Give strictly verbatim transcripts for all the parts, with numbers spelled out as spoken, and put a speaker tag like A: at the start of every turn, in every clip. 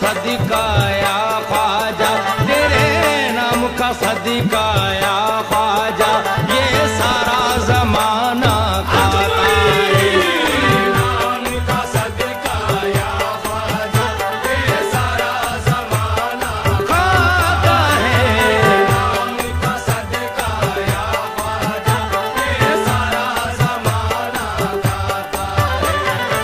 A: सदका या ख्वाजा, तेरे नाम का सदका या ख्वाजा, ये सारा जमाना खाता है।
B: नाम का सदका या ख्वाजा, ये सारा जमाना
A: खाता है।
B: नाम का सदका या ख्वाजा, ये सारा जमाना खाता है।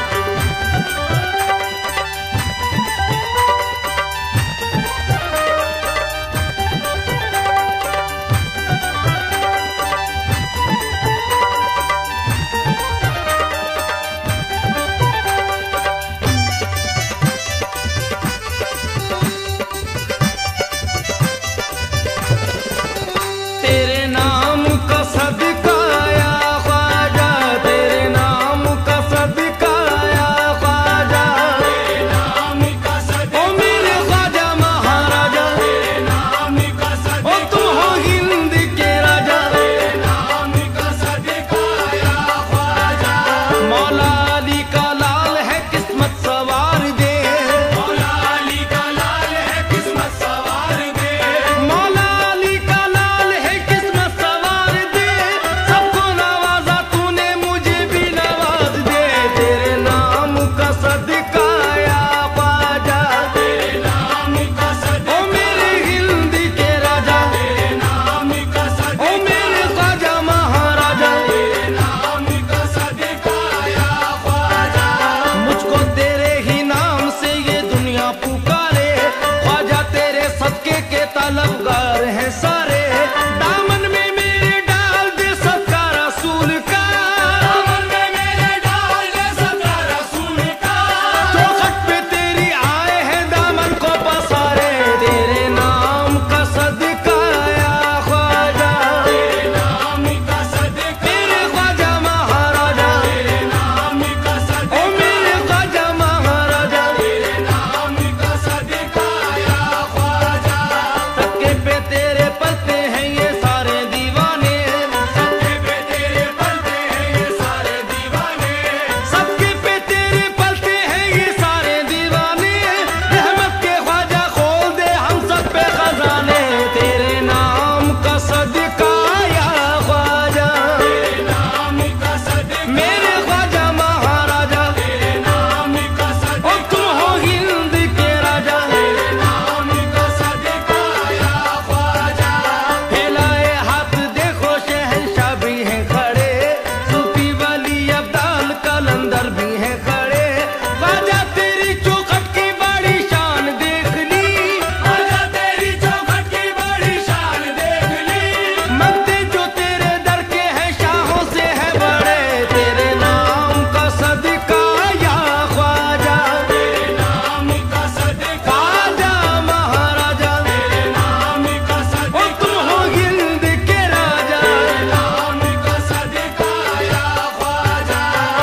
A: तेरे नाम का सदका या ख्वाजा, तेरे नाम का सदका या ख्वाजा,
B: तेरे नाम का सदका,
A: ओ मेरे ख्वाजा महाराजा,
B: तेरे नाम का
A: ओ
B: सदका,
A: तुम हो हिंद के राजा।
B: तेरे नाम का सदका या ख्वाजा।
A: मौला अली का लाल है किस्मत सवार दे,
B: मौला अली का लाल है किस्मत सवार दे,
A: मौला अली का लाल है किस्मत सवार दे, सबको नवाजा तूने मुझे भी नवाज दे। तेरे नाम का सदका या ख्वाजा,
B: तेरे नाम का
A: ओ
B: सदका,
A: मेरे हिंद के राजा,
B: तेरे नाम का
A: ओ
B: सदका,
A: मेरे ख्वाजा महाराजा।
B: तेरे नाम का सदका या ख्वाजा।
A: मुझको तेरे ही नाम से ये दुनिया पुकारे, ख्वाजा तेरे सदके के तलबगार हैं सारे। दामन में मेरे डाल दे सदका रसूल का,
B: दामन में मेरे डाल दे सदका रसूल का,
A: चौखट पे तेरी आए हैं दामन को पसारे। तेरे नाम का सदका या ख्वाजा,
B: तेरे नाम का सदका,
A: मेरे ख्वाजा महाराजा,
B: तेरे नाम का
A: ओ
B: सदका,
A: मेरे ख्वाजा महाराजा।
B: तेरे नाम का सदका या ख्वाजा।
A: सदके पे तेरे पलते हैं ये सारे दीवाने,
B: सदके पे तेरे पलते हैं ये सारे दीवाने,
A: सबके पे तेरे पलते हैं ये सारे दीवाने। रहमत के ख्वाजा खोल दे हम सब पे खजाने। तेरे नाम का सदका या ख्वाजा,
B: तेरे नाम का सदका,
A: मेरे ख्वाजा महाराजा,
B: तेरे नाम का
A: ओ
B: सदका,
A: तुम हो हिंद के राजा।
B: तेरे नाम का सदका या ख्वाजा।
A: फैलाए हाथ देखो शहंशाह भी हैं खड़े, सूफी वली अब्दाल कलंदर भी हैं खड़े। ख्वाजा तेरी चौखट की बड़ी शान देख ली,
B: ख्वाजा तेरी चौखट की बड़ी शान देख ली,
A: मंगते जो तेरे दर के हैं शाहों से है बड़े। तेरे नाम का सदका या ख्वाजा,
B: तेरे नाम का सदका,
A: ख्वाजा महाराजा,
B: तेरे नाम का
A: ओ
B: सदका,
A: तुम हो हिंद के राजा।
B: तेरे नाम का सदका या ख्वाजा।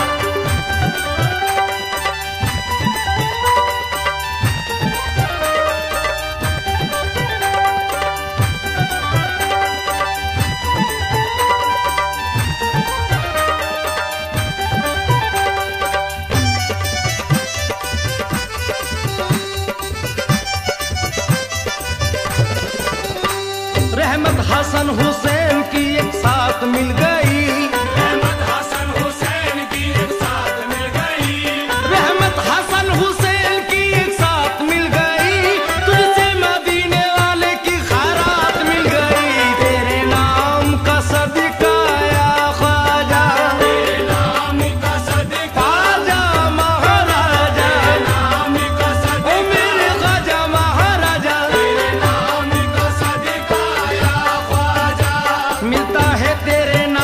A: रहमत हसन हुसैन की एक साथ मिल गई,
B: रहमत हसन हुसैन की एक साथ मिल गई,
A: रहमत हसन हुसैन की एक साथ मिल गई। तुझसे मदीने वाले की खैरात मिल गई। तेरे नाम का सदका या ख्वाजा,
B: तेरे नाम का सदका,
A: ख्वाजा महाराजा,
B: नाम का
A: ओ
B: सदका,
A: मेरे ख्वाजा महाराजा।
B: तेरे नाम का सदका या ख्वाजा।
A: मिलता है तेरे नाम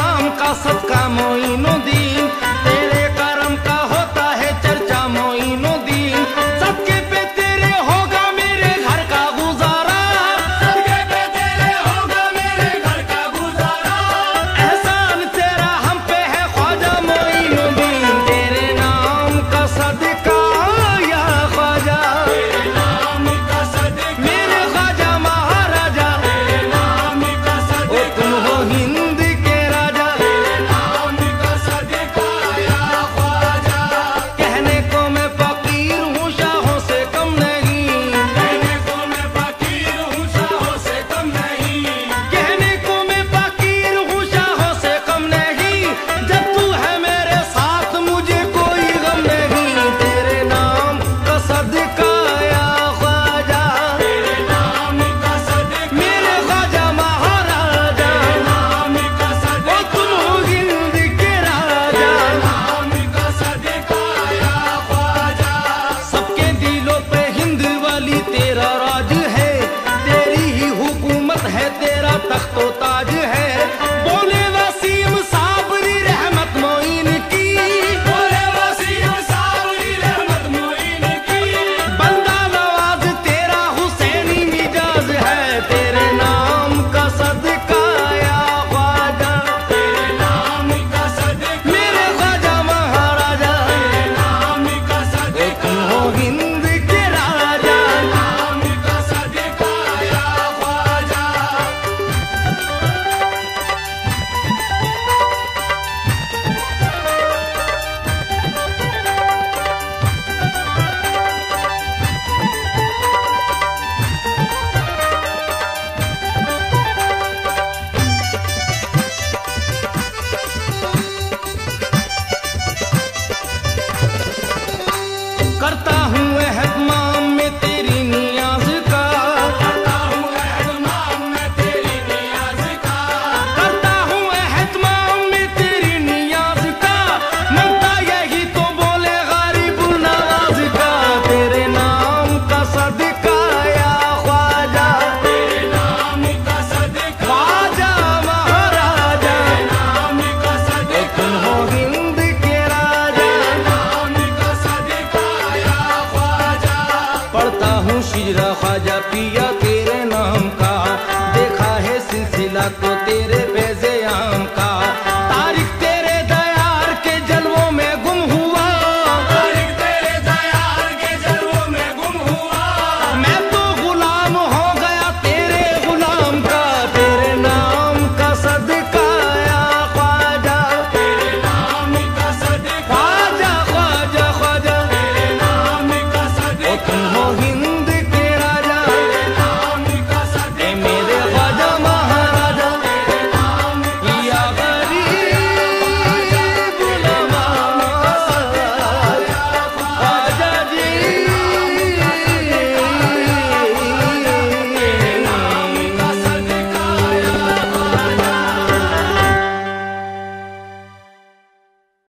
A: करता हूँ एहतमाम में तेरी नियाज का,
B: करता हूँ एहतमाम में तेरी नियाज का,
A: करता हूँ एहतमाम में तेरी नियाज का, मंगता यही तो बोले गारिबुल नवाज का, तेरे नाम का सदका या ख्वाजा,
B: तेरे नाम का सदका,
A: ख्वाजा महाराजा,
B: नाम का सदका,
A: तुम हो हिंद के राजा।
B: नाम का सदका या ख्वाजा।
A: पढ़ता हूँ शिजरा ख्वाजा पिया तेरे नाम का, देखा है सिलसिला तो तेरे पे